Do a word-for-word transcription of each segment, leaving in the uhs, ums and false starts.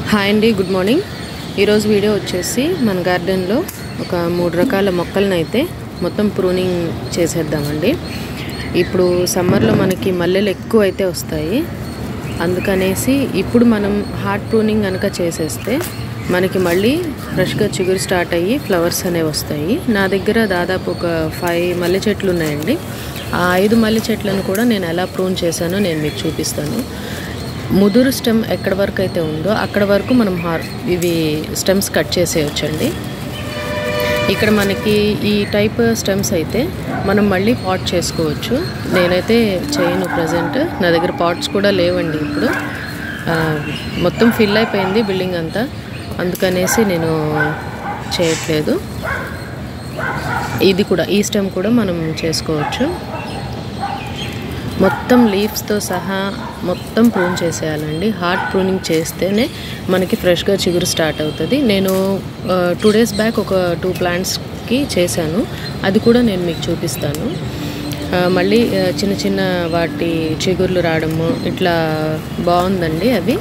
Hi అండి, good morning. ఈరోజు video వచ్చేసి మన గార్డెన్లో ఒక మూడు రకాల మొక్కలను అయితే మొత్తం ప్రూనింగ్ చేసేద్దామండి. ఇప్పుడు సమ్మర్లో మనకి మల్లెలు ఎక్కువ అయితే వస్తాయి, అందుకనేసి ఇప్పుడు మనం హార్ట్ ప్రూనింగ్ కనుక చేసేస్తే మనకి మళ్ళీ ఫ్రెష్గా చిగురు స్టార్ట్ అయ్యి ఫ్లవర్స్ అనేవి వస్తాయి. నా దగ్గర దాదాపు ఒక ఫైవ్ మల్లె చెట్లు ఉన్నాయండి. ఆ ఐదు మల్లె చెట్లను కూడా నేను ఎలా ప్రూన్ చేశానో నేను మీకు చూపిస్తాను. ముదురు స్టెమ్ ఎక్కడ వరకు అయితే ఉందో అక్కడ వరకు మనం హార్ ఇవి స్టెమ్స్ కట్ చేసేయచ్చండి. ఇక్కడ మనకి ఈ టైప్ స్టెమ్స్ అయితే మనం మళ్ళీ పాట్ చేసుకోవచ్చు. నేనైతే చేయను ప్రజెంట్, నా దగ్గర పాట్స్ కూడా లేవండి. ఇప్పుడు మొత్తం ఫిల్ అయిపోయింది బిల్డింగ్ అంతా, అందుకనేసి నేను చేయట్లేదు. ఇది కూడా ఈ స్టెమ్ కూడా మనం చేసుకోవచ్చు. మొత్తం లీవ్స్తో సహా మొత్తం ప్రూన్ చేసేయాలండి. హార్ట్ ప్రూనింగ్ చేస్తేనే మనకి ఫ్రెష్గా చిగురు స్టార్ట్ అవుతుంది. నేను టూ డేస్ బ్యాక్ ఒక టూ ప్లాంట్స్కి చేశాను, అది కూడా నేను మీకు చూపిస్తాను. మళ్ళీ చిన్న చిన్న వాటి చిగుర్లు రావడము ఇట్లా బాగుందండి. అవి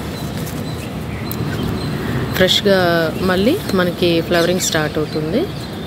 ఫ్రెష్గా మళ్ళీ మనకి ఫ్లవరింగ్ స్టార్ట్ అవుతుంది.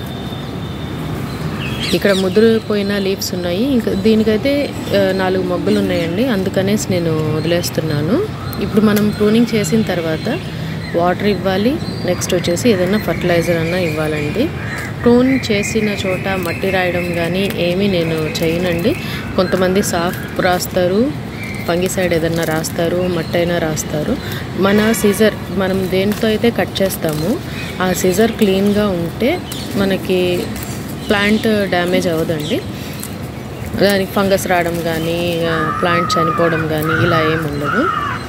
ఇక్కడ ముదిరిపోయిన లీవ్స్ ఉన్నాయి, ఇంకా దీనికైతే నాలుగు మొగ్గలు ఉన్నాయండి, అందుకనేసి నేను వదిలేస్తున్నాను. ఇప్పుడు మనం ప్రూనింగ్ చేసిన తర్వాత వాటర్ ఇవ్వాలి, నెక్స్ట్ వచ్చేసి ఏదైనా ఫర్టిలైజర్ అన్నా ఇవ్వాలండి. ప్రూన్ చేసిన చోట మట్టి రాయడం కానీ ఏమీ నేను చేయనండి. కొంతమంది సాఫ్ రాస్తారు, ఫంగిసైడ్ ఏదన్నా రాస్తారు, మట్టి అయినా రాస్తారు. మన సిజర్ మనం దేనితో అయితే కట్ చేస్తామో ఆ సిజర్ క్లీన్గా ఉంటే మనకి ప్లాంట్ డ్యామేజ్ అవ్వదండి. దానికి ఫంగస్ రావడం కానీ ప్లాంట్ చనిపోవడం కానీ ఇలా ఏమి ఉండదు.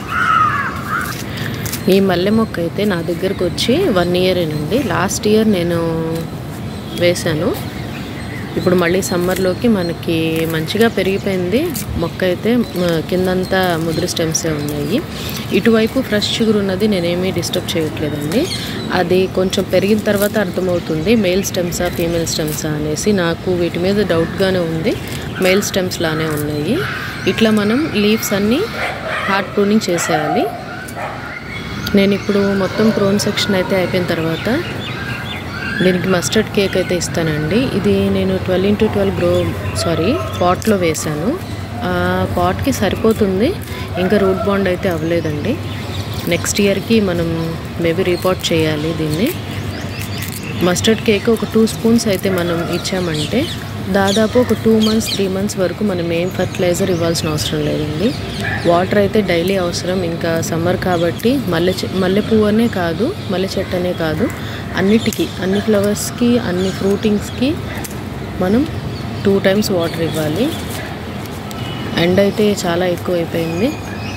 ఈ మల్లె మొక్క అయితే నా దగ్గరకు వచ్చి వన్ ఇయరేనండి. లాస్ట్ ఇయర్ నేను వేశాను. ఇప్పుడు మళ్ళీ సమ్మర్లోకి మనకి మంచిగా పెరిగిపోయింది మొక్క అయితే. కిందంతా ముదురు స్టెమ్సే ఉన్నాయి. ఇటువైపు ఫ్రెష్ షుగర్ ఉన్నది నేనేమీ డిస్టర్బ్ చేయట్లేదండి. అది కొంచెం పెరిగిన తర్వాత అర్థమవుతుంది మేల్ స్టెమ్సా ఫీమేల్ స్టెమ్సా అనేసి. నాకు వీటి మీద డౌట్గానే ఉంది, మేల్ స్టెమ్స్ లానే ఉన్నాయి. ఇట్లా మనం లీవ్స్ అన్నీ హార్ట్ ప్రూనింగ్ చేసేయాలి. నేను ఇప్పుడు మొత్తం ప్రూన్ సెక్షన్ అయితే అయిపోయిన తర్వాత దీనికి మస్టర్డ్ కేక్ అయితే ఇస్తానండి. ఇది నేను twelve into twelve grow sorry పాట్లో వేశాను. ఆ పాట్కి సరిపోతుంది, ఇంకా రూట్ బాండ్ అయితే అవ్వలేదండి. నెక్స్ట్ ఇయర్కి మనం మేబీ రీపాట్ చేయాలి దీన్ని. మస్టర్డ్ కేక్ ఒక టూ స్పూన్స్ అయితే మనం ఇచ్చామంటే దాదాపు ఒక టూ మంత్స్ త్రీ మంత్స్ వరకు మనం ఏం ఫర్టిలైజర్ ఇవ్వాల్సిన అవసరం లేదండి. వాటర్ అయితే డైలీ అవసరం. ఇంకా సమ్మర్ కాబట్టి మల్లె మల్లె పువ్వు అనే కాదు, మల్లె చెట్టు అనే కాదు, అన్నిటికీ అన్ని ఫ్లవర్స్కి అన్ని ఫ్రూటింగ్స్కి మనం టూ టైమ్స్ వాటర్ ఇవ్వాలి. ఎండ అయితే చాలా ఎక్కువ అయిపోయింది.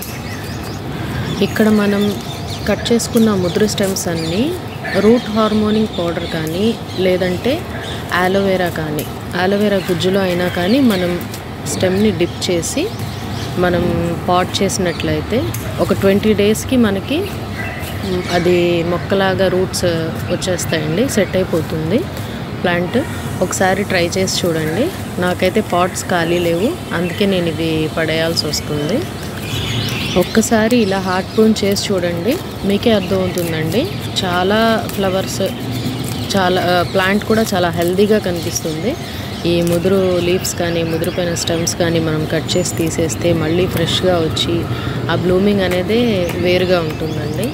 ఇక్కడ మనం కట్ చేసుకున్న ముదురు స్టెమ్స్ అన్నీ రూట్ హార్మోనింగ్ పౌడర్ కానీ లేదంటే ఆలోవేరా కానీ ఆలోవేరా గుజ్జులో అయినా కానీ మనం స్టెమ్ని డిప్ చేసి మనం పాట్ చేసినట్లయితే ఒక ట్వంటీ డేస్కి మనకి అది మొక్కలాగా రూట్స్ వచ్చేస్తాయండి, సెట్ అయిపోతుంది ప్లాంట్. ఒకసారి ట్రై చేసి చూడండి. నాకైతే పాట్స్ ఖాళీ లేవు, అందుకే నేను ఇవి పడేయాల్సి వస్తుంది. ఒక్కసారి ఇలా హార్ట్ ప్రూన్ చేసి చూడండి, మీకే అర్థమవుతుందండి. చాలా ఫ్లవర్స్, చాలా ప్లాంట్ కూడా చాలా హెల్దీగా కనిపిస్తుంది. ఈ ముదురు లీవ్స్ కానీ ముదిరిపోయిన స్టెమ్స్ కానీ మనం కట్ చేసి తీసేస్తే మళ్ళీ ఫ్రెష్గా వచ్చి ఆ బ్లూమింగ్ అనేది వేరుగా ఉంటుందండి.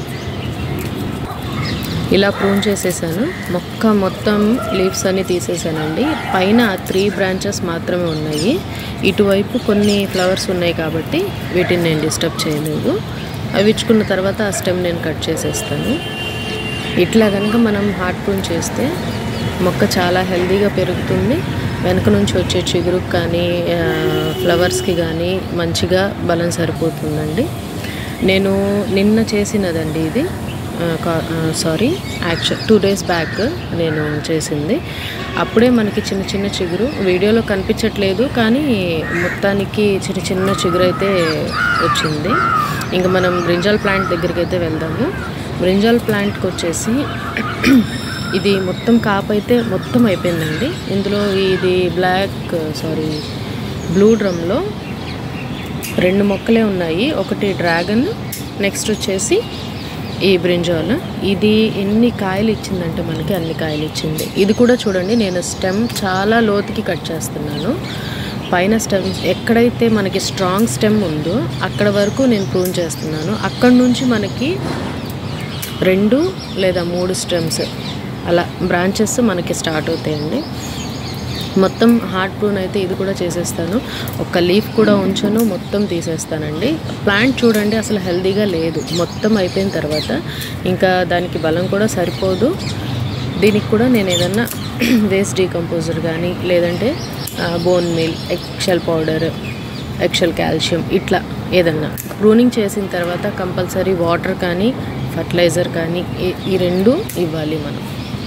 ఇలా ప్రూన్ చేసేసాను. మొక్క మొత్తం లీవ్స్ అన్నీ తీసేసానండి. పైన త్రీ బ్రాంచెస్ మాత్రమే ఉన్నాయి. ఇటువైపు కొన్ని ఫ్లవర్స్ ఉన్నాయి కాబట్టి వీటిని నేను డిస్టర్బ్ చేయలేదు. అవి ఇచ్చుకున్న తర్వాత ఆ స్టెమ్ నేను కట్ చేసేస్తాను. ఇట్లా కనుక మనం హార్ట్ ప్రూన్ చేస్తే మొక్క చాలా హెల్తీగా పెరుగుతుంది. వెనక నుంచి వచ్చే చిగురుకు కానీ ఫ్లవర్స్కి కానీ మంచిగా బలం సరిపోతుందండి. నేను నిన్న చేసినదండి ఇది, sorry actual two days back నేను చేసింది. అప్పుడే మనకి చిన్న చిన్న చిగురు వీడియోలో కనిపించట్లేదు, కానీ మొత్తానికి చిన్న చిన్న చిగురు అయితే వచ్చింది. ఇంకా మనం బ్రింజాల్ ప్లాంట్ దగ్గరికి అయితే వెళ్దాము. బ్రింజాల్ ప్లాంట్కి వచ్చేసి ఇది మొత్తం కాపు అయితే మొత్తం అయిపోయిందండి. ఇందులో ఇది బ్లాక్ సారీ బ్లూ డ్రమ్లో రెండు మొక్కలే ఉన్నాయి. ఒకటి డ్రాగన్, నెక్స్ట్ వచ్చేసి ఈ బ్రింజాల్ ఇది ఎన్ని కాయలు ఇచ్చిందంటే మనకి అన్ని కాయలు ఇచ్చింది. ఇది కూడా చూడండి, నేను స్టెమ్ చాలా లోతుకి కట్ చేస్తున్నాను. పైన స్టెమ్ ఎక్కడైతే మనకి స్ట్రాంగ్ స్టెమ్ ఉందో అక్కడ వరకు నేను ప్రూన్ చేస్తున్నాను. అక్కడ నుంచి మనకి రెండు లేదా మూడు స్టెమ్స్ అలా బ్రాంచెస్ మనకి స్టార్ట్ అవుతాయండి. మొత్తం హార్డ్ ప్రూన్ అయితే ఇది కూడా చేసేస్తాను. ఒక లీఫ్ కూడా ఉంచను, మొత్తం తీసేస్తానండి. ప్లాంట్ చూడండి అసలు హెల్దీగా లేదు. మొత్తం అయిపోయిన తర్వాత ఇంకా దానికి బలం కూడా సరిపోదు. దీనికి కూడా నేను ఏదన్నా వేస్ట్ డీకంపోజర్ కానీ లేదంటే bone meal, eggshell powder, eggshell calcium ఇట్లా ఏదన్నా ప్రూనింగ్ చేసిన తర్వాత కంపల్సరీ వాటర్ కానీ ఫర్టిలైజర్ కానీ ఈ రెండు ఇవ్వాలి మనం.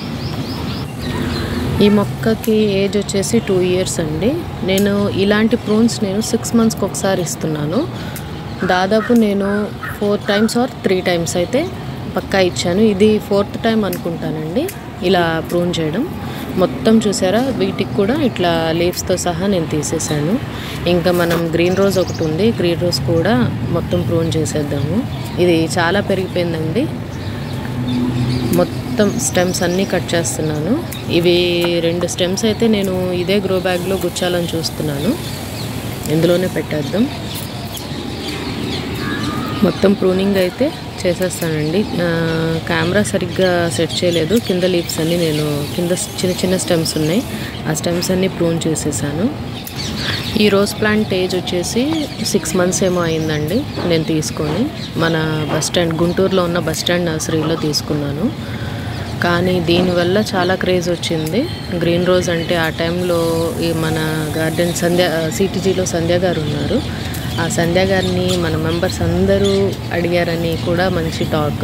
ఈ మొక్కకి ఏజ్ వచ్చేసి టూ ఇయర్స్ అండి. నేను ఇలాంటి ప్రూన్స్ నేను సిక్స్ మంత్స్కి ఒకసారి ఇస్తున్నాను. దాదాపు నేను four times or three times అయితే పక్కా ఇచ్చాను. ఇది ఫోర్త్ టైం అనుకుంటానండి ఇలా ప్రూన్ చేయడం. మొత్తం చూసారా, వీటికి కూడా ఇట్లా లీవ్స్తో సహా నేను తీసేసాను. ఇంకా మనం గ్రీన్ రోజ్ ఒకటి ఉంది, గ్రీన్ రోజ్ కూడా మొత్తం ప్రూన్ చేసేద్దాము. ఇది చాలా పెరిగిపోయిందండి. మొత్తం స్టెమ్స్ అన్నీ కట్ చేస్తున్నాను. ఇవి రెండు స్టెమ్స్ అయితే నేను ఇదే గ్రో బ్యాగ్లో గుచ్చాలని చూస్తున్నాను. ఇందులోనే పెట్టేద్దాం. మొత్తం ప్రూనింగ్ అయితే చేసేస్తానండి. కెమెరా సరిగ్గా సెట్ చేయలేదు. కింద లీవ్స్ అన్నీ నేను కింద చిన్న చిన్న స్టెమ్స్ ఉన్నాయి, ఆ స్టెమ్స్ అన్నీ ప్రూన్ చేసేసాను. ఈ రోజ్ ప్లాంట్ ఏజ్ వచ్చేసి సిక్స్ మంత్స్ ఏమో అయిందండి నేను తీసుకొని. మన బస్ స్టాండ్, గుంటూరులో ఉన్న బస్ స్టాండ్ నర్సరీలో తీసుకున్నాను. కానీ దీనివల్ల చాలా క్రేజ్ వచ్చింది. గ్రీన్ రోజ్ అంటే ఆ టైంలో ఈ మన గార్డెన్ సంధ్య సిటీజీలో సంధ్య గారు ఉన్నారు. ఆ సంధ్య గారిని మన మెంబర్స్ అందరూ అడిగారని కూడా మంచి టాక్.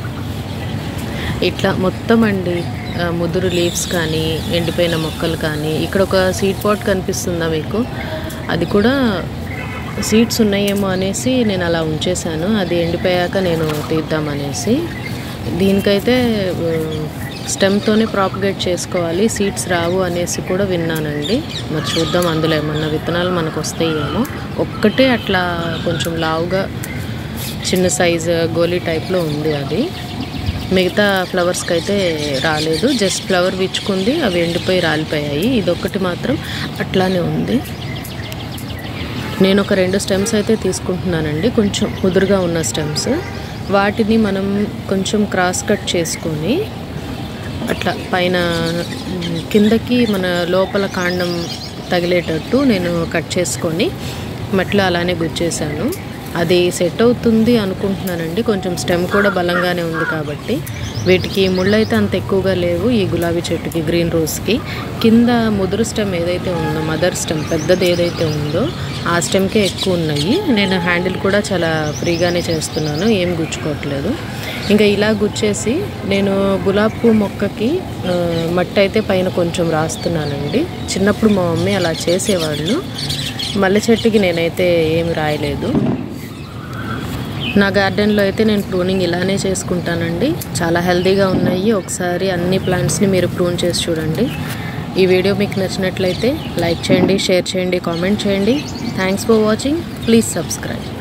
ఇట్లా మొత్తం అండి ముదురు లీవ్స్ కానీ ఎండిపోయిన మొక్కలు కానీ. ఇక్కడ ఒక సీడ్ పాట్ కనిపిస్తుందా మీకు? అది కూడా సీడ్స్ ఉన్నాయేమో అనేసి నేను అలా ఉంచేశాను. అది ఎండిపోయాక నేను తీద్దామనేసి. దీనికైతే స్టెమ్తోనే ప్రాపగేట్ చేసుకోవాలి, సీడ్స్ రావు అనేసి కూడా విన్నానండి. మరి చూద్దాం అందులో ఏమన్నా విత్తనాలు మనకు వస్తాయేమో. ఒక్కటే అట్లా కొంచెం లావుగా చిన్న సైజు గోలీ టైప్లో ఉంది అది. మిగతా ఫ్లవర్స్కి అయితే రాలేదు, జస్ట్ ఫ్లవర్ విచ్చుకుంది, అవి ఎండిపోయి రాలిపోయాయి. ఇదొక్కటి మాత్రం అట్లానే ఉంది. నేను ఒక రెండు స్టెమ్స్ అయితే తీసుకుంటున్నానండి, కొంచెం ముదురుగా ఉన్న స్టెమ్స్. వాటిని మనం కొంచెం క్రాస్ కట్ చేసుకొని అట్లా పైన కిందకి మన లోపల కాండం తగిలేటట్టు నేను కట్ చేసుకొని మట్టిలో అలానే గుచ్చేసాను. అది సెట్ అవుతుంది అనుకుంటున్నానండి. కొంచెం స్టెమ్ కూడా బలంగానే ఉంది కాబట్టి. వీటికి ముళ్ళు అయితే అంత ఎక్కువగా లేవు. ఈ గులాబీ చెట్టుకి, గ్రీన్ రోజ్కి కింద ముదురు స్టెమ్ ఏదైతే ఉందో, మదర్ స్టెమ్ పెద్దది ఏదైతే ఉందో ఆ స్టెమ్కే ఎక్కువ ఉన్నాయి. నేను హ్యాండిల్ కూడా చాలా ఫ్రీగానే చేస్తున్నాను, ఏం గుచ్చుకోవట్లేదు. ఇంకా ఇలా గుచ్చేసి నేను గులాబీ పువ్వు మొక్కకి మట్టి అయితే పైన కొంచెం రాస్తున్నానండి. చిన్నప్పుడు మా మమ్మీ అలా చేసేవాళ్ళు. మల్లె చెట్టుకి నేనైతే ఏమి రాయలేదు. నా గార్డెన్లో అయితే నేను ప్రూనింగ్ ఇలానే చేసుకుంటానండి. చాలా హెల్తీగా ఉన్నాయి. ఒకసారి అన్ని ప్లాంట్స్ని మీరు ప్రూన్ చేసి చూడండి. ఈ వీడియో మీకు నచ్చినట్లయితే లైక్ చేయండి, షేర్ చేయండి, కామెంట్ చేయండి. Thanks for watching. Please subscribe.